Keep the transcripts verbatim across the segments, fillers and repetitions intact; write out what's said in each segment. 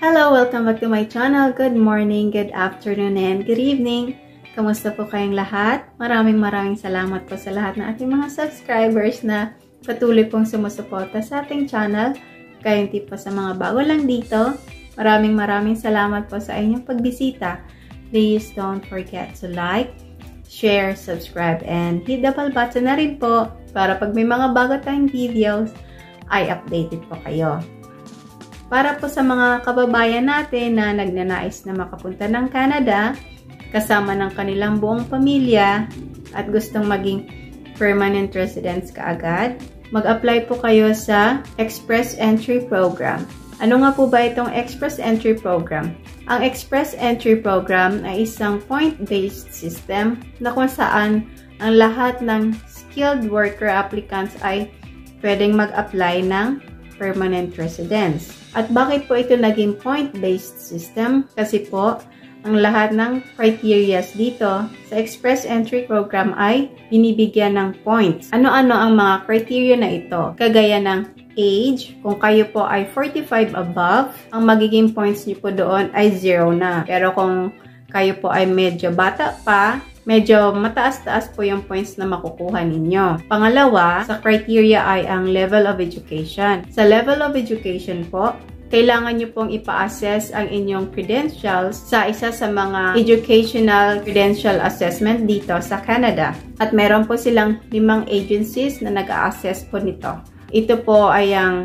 Hello! Welcome back to my channel. Good morning, good afternoon, and good evening. Kamusta po kayong lahat? Maraming maraming salamat po sa lahat ng ating mga subscribers na patuloy pong sumusuporta sa ating channel. Kayong tip po sa mga bago lang dito. Maraming maraming salamat po sa inyong pagbisita. Please don't forget to like, share, subscribe, and hit the bell button na rin po para pag may mga bago tayong videos ay updated po kayo. Para po sa mga kababayan natin na nagnanais na makapunta ng Canada kasama ng kanilang buong pamilya at gustong maging permanent residents kaagad, mag-apply po kayo sa Express Entry Program. Ano nga po ba itong Express Entry Program? Ang Express Entry Program ay isang point-based system na kung saan ang lahat ng skilled worker applicants ay pwedeng mag-apply ng permanent residence. At bakit po ito naging point-based system? Kasi po, ang lahat ng criteria dito sa Express Entry Program ay binibigyan ng points. Ano-ano ang mga criteria na ito? Kagaya ng age, kung kayo po ay forty-five above, ang magiging points niyo po doon ay zero na. Pero kung kayo po ay medyo bata pa, medyo mataas-taas po yung points na makukuha ninyo. Pangalawa, sa criteria ay ang level of education. Sa level of education po, kailangan nyo pong ipa-assess ang inyong credentials sa isa sa mga educational credential assessment dito sa Canada. At meron po silang limang agencies na nag-a-assess po nito. Ito po ay ang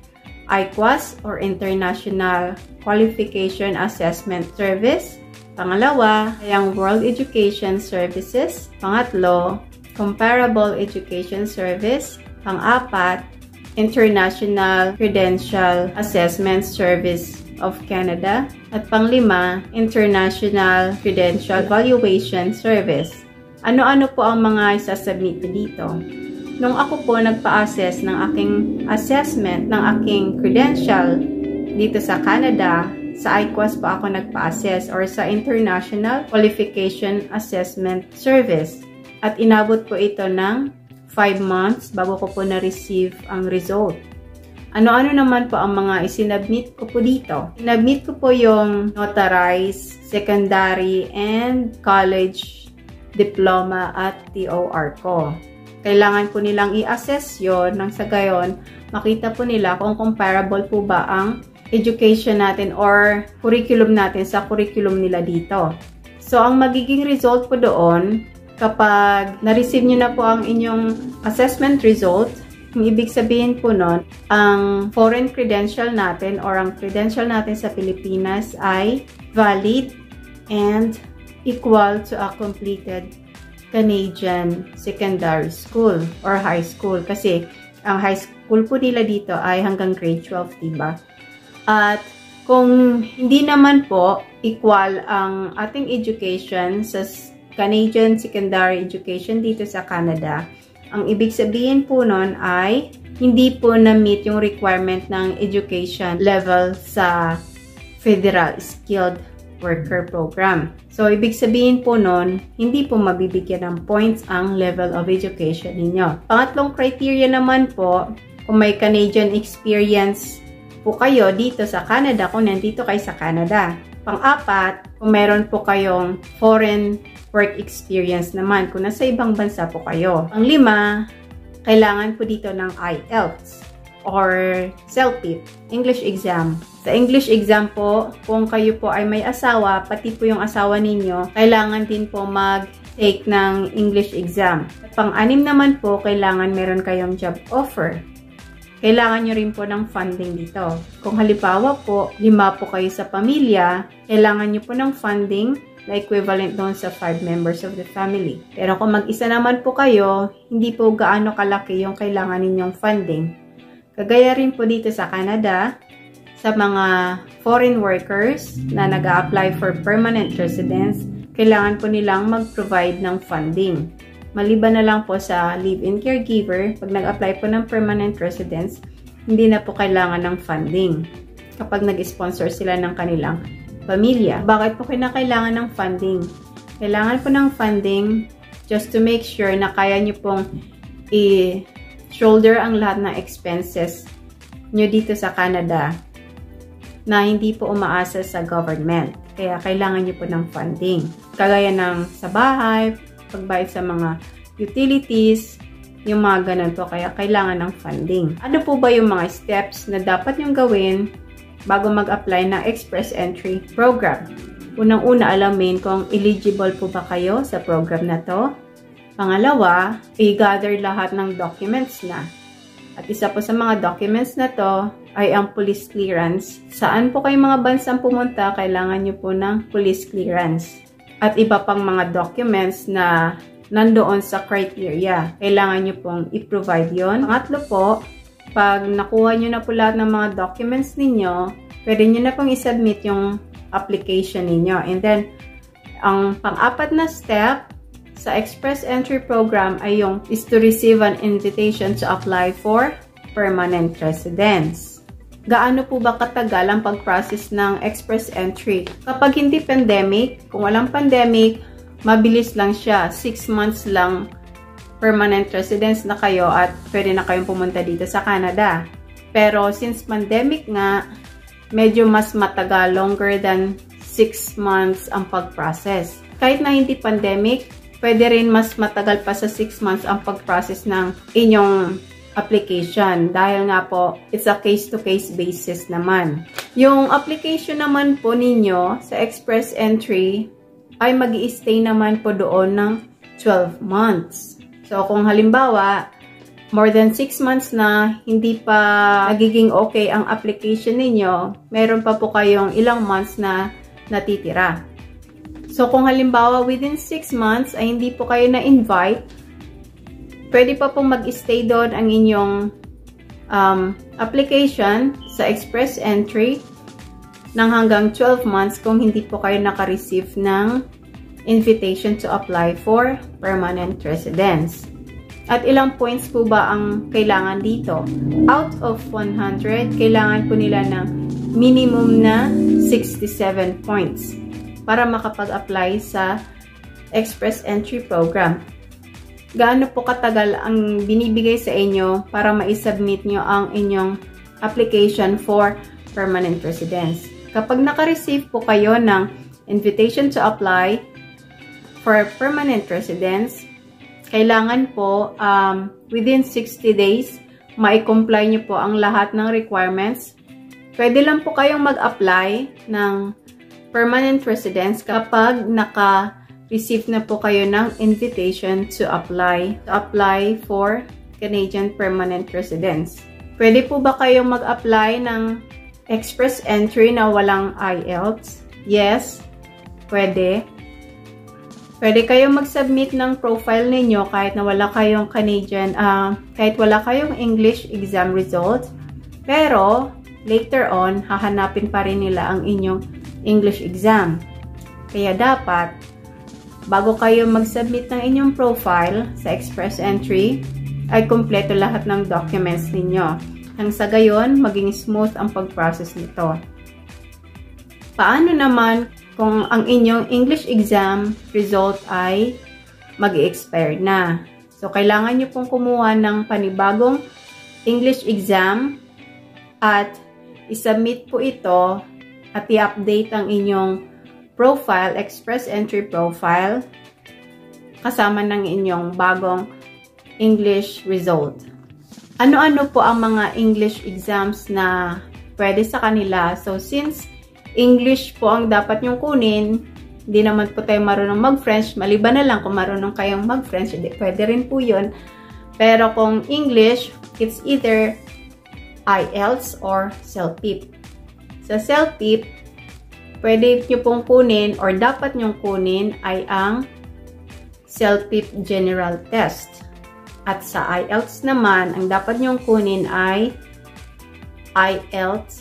I Q A S or International Qualification Assessment Service. Pangalawa ay ang World Education Services. Pangatlo, Comparable Education Service. Pang-apat, International Credential Assessment Service of Canada. At panglima, International Credential Evaluation Service. Ano-ano po ang mga isasubmit dito? Nung ako po nagpa-assess ng aking assessment ng aking credential dito sa Canada, sa I Q A S po ako nagpa-assess or sa International Qualification Assessment Service. At inabot po ito ng five months bago ko po na-receive ang result. Ano-ano naman po ang mga isinabmit ko po dito? Sinabmit ko po yung notarized, secondary, and college diploma at T O R ko. Kailangan po nilang i-assess yun nang sa gayon, makita po nila kung comparable po ba ang education natin or curriculum natin sa curriculum nila dito. So, ang magiging result po doon, kapag na-receive nyo na po ang inyong assessment result, yung ibig sabihin po nun, ang foreign credential natin or ang credential natin sa Pilipinas ay valid and equal to a completed Canadian secondary school or high school. Kasi ang high school po nila dito ay hanggang grade twelve, diba? At kung hindi naman po equal ang ating education sa Canadian secondary education dito sa Canada, ang ibig sabihin po nun ay hindi po na-meet yung requirement ng education level sa Federal Skilled Worker Program. So, ibig sabihin po nun, hindi po mabibigyan ng points ang level of education ninyo. Pangatlong criteria naman po, kung may Canadian experience po kayo dito sa Canada, kung nandito kayo sa Canada. Pang-apat, kung meron po kayong foreign work experience naman, kung nasa ibang bansa po kayo. Pang-lima, kailangan po dito ng I E L T S or CELPIP, English exam. Sa English exam po, kung kayo po ay may asawa, pati po yung asawa ninyo, kailangan din po mag-take ng English exam. Pang-anim naman po, kailangan meron kayong job offer. Kailangan nyo rin po ng funding dito. Kung halimbawa po, lima po kayo sa pamilya, kailangan nyo po ng funding na equivalent doon sa five members of the family. Pero kung mag-isa naman po kayo, hindi po gaano kalaki yung kailangan ninyong funding. Kagaya rin po dito sa Canada, sa mga foreign workers na nag-a-apply for permanent residence, kailangan po nilang mag-provide ng funding. Maliban na lang po sa live-in caregiver, pag nag-apply po ng permanent residence, hindi na po kailangan ng funding kapag nag-sponsor sila ng kanilang pamilya. Bakit po kinakailangan ng funding? Kailangan po ng funding just to make sure na kaya nyo pong i-shoulder ang lahat ng expenses nyo dito sa Canada. na hindi po umaasa sa government. Kaya kailangan nyo po ng funding. Kagaya ng sa bahay, pagbayad sa mga utilities, yung mga ganun po. Kaya kailangan ng funding. Ano po ba yung mga steps na dapat nyong gawin bago mag-apply ng Express Entry program? Unang-una, alamin kung eligible po ba kayo sa program na to. Pangalawa, i-gather lahat ng documents na. At isa po sa mga documents na to ay ang police clearance. Saan po kayo mga bansang pumunta, kailangan nyo po ng police clearance. At iba pang mga documents na nandoon sa criteria. Kailangan nyo pong i-provide yon. Pangatlo po, pag nakuha nyo na po lahat ng mga documents ninyo, pwede nyo na pong isubmit yung application ninyo. And then, ang pang-apat na step sa Express Entry Program ay yung is to receive an invitation to apply for permanent residence. Gaano po ba katagal ang pag-process ng Express Entry? Kapag hindi pandemic, kung walang pandemic, mabilis lang siya. Six months lang permanent residence na kayo at pwede na kayong pumunta dito sa Canada. Pero since pandemic nga, medyo mas matagal, longer than six months ang pag-process. Kahit na hindi pandemic, pwede rin mas matagal pa sa six months ang pag-process ng inyong application. Dahil nga po, it's a case-to-case basis naman. Yung application naman po ninyo sa Express Entry ay mag-i-stay naman po doon ng twelve months. So, kung halimbawa, more than six months na hindi pa nagiging okay ang application ninyo, meron pa po kayong ilang months na natitira. So, kung halimbawa within six months ay hindi po kayo na-invite, pwede pa pong mag-stay doon ang inyong um, application sa Express Entry ng hanggang twelve months kung hindi po kayo naka-receive ng invitation to apply for permanent residence. At ilang points po ba ang kailangan dito? Out of one hundred, kailangan po nila ng minimum na sixty-seven points para makapag-apply sa Express Entry Program. Gaano po katagal ang binibigay sa inyo para ma-submit nyo ang inyong application for permanent residence? Kapag naka-receive po kayo ng invitation to apply for permanent residence, kailangan po um, within sixty days, ma-comply nyo po ang lahat ng requirements. Pwede lang po kayong mag-apply ng permanent residence kapag naka-receive na po kayo ng invitation to apply to apply for Canadian permanent residence. Pwede po ba kayong mag-apply ng Express Entry na walang I E L T S? Yes, pwede. Pwede kayong mag-submit ng profile ninyo kahit na wala kayong Canadian, uh, kahit wala kayong English exam result. Pero, later on, hahanapin pa rin nila ang inyong English exam. Kaya dapat, bago kayo mag-submit ng inyong profile sa Express Entry, ay kumpleto lahat ng documents ninyo. Nang sa gayon, maging smooth ang pag-process nito. Paano naman kung ang inyong English exam result ay mag-expire na? So, kailangan nyo pong kumuha ng panibagong English exam at isubmit po ito at i-update ang inyong profile, Express Entry profile, kasama ng inyong bagong English result. Ano-ano po ang mga English exams na pwede sa kanila? So, since English po ang dapat nyong kunin, hindi naman po tayo marunong mag-French, maliban na lang kung marunong kayong mag-French, pwede rin po yun. Pero kung English, it's either I E L T S or CELPIP. Sa CELPIP, pwede nyo pong kunin or dapat nyong kunin ay ang CELPIP General Test. At sa I E L T S naman, ang dapat nyong kunin ay I E L T S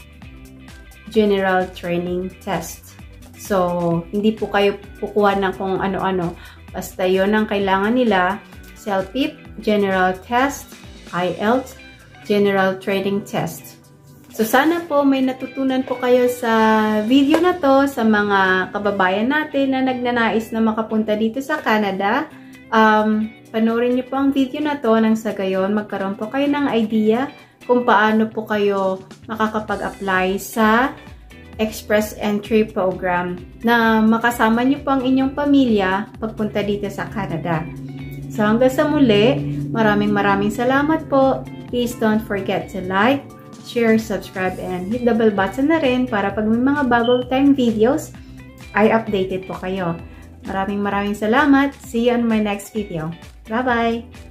General Training Test. So, hindi po kayo kukuha ng kung ano-ano. Basta yun ang kailangan nila. CELPIP General Test, I E L T S General Training Test. So, sana po may natutunan po kayo sa video na to sa mga kababayan natin na nagnanais na makapunta dito sa Canada. Um, panoorin niyo po ang video na to nang sa gayon magkaroon po kayo ng idea kung paano po kayo makakapag-apply sa Express Entry Program na makasama niyo po ang inyong pamilya pagpunta dito sa Canada. So hanggang sa muli, maraming maraming salamat po. Please don't forget to like, share, subscribe, and hit the bell button na rin para pag may mga bago tayong videos, ay updated po kayo. Maraming maraming salamat. See you on my next video. Bye-bye!